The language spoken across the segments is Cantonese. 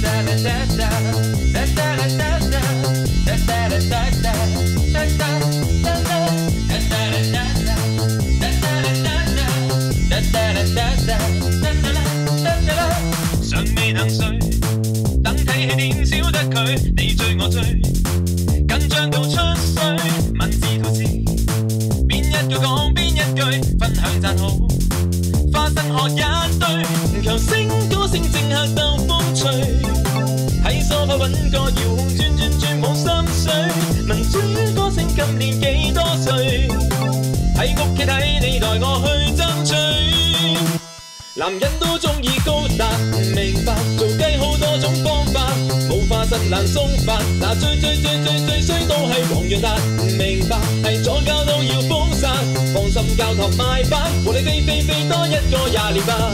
尚未能睡，等睇戲點少得佢，你追我追，緊張到出水，文字圖字，邊一句講邊一句，分享讚好，花生學一堆，強聲歌聲政客鬥風趣，喺梳化揾個遙控轉冇心水，民主歌聲今年幾多歲？喺屋企睇你代我去爭取。男人都中意高達，唔明白做雞好多種方法，冇花生難鬆發。嗱最衰都係黃洋達，唔明白係左膠都要封殺。放心教堂賣版，和你飛多一個20年吧。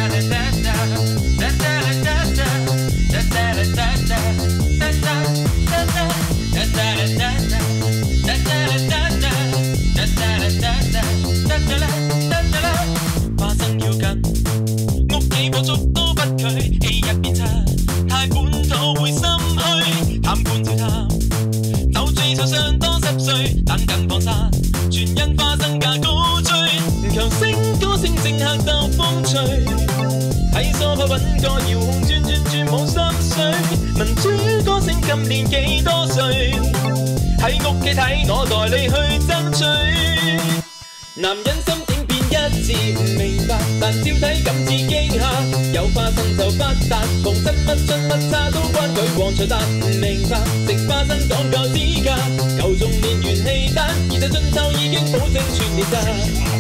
花生要緊。屋企個粥都不拒，戲入邊擦太本土會心虛，貪官照貪，酒醉手上多10歲，等緊放生，全因花生價高追，強聲歌聲政客鬥風趣，喺梳化揾個遙控轉冇心水，民主歌聲今年幾多歲？喺屋企睇我代你去爭取，男人心點變一字唔明白，但照睇今次驚嚇，有花生就不達，逢親乜春乜叉都關佢黃長達，唔明白食花生講究指甲，夠鐘練完氣彈，而就春秋已經保證全年咋。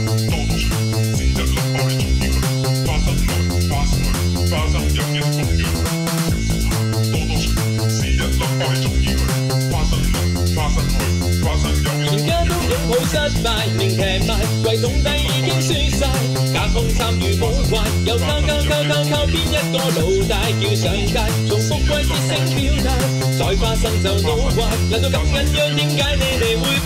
全家都擁抱失敗，名劇賣，櫃桶底已經輸晒，假風參與好壞，又靠邊一個老大叫上街，重複季節性表態，再花生就老壞，難道咁緊張點解你哋會？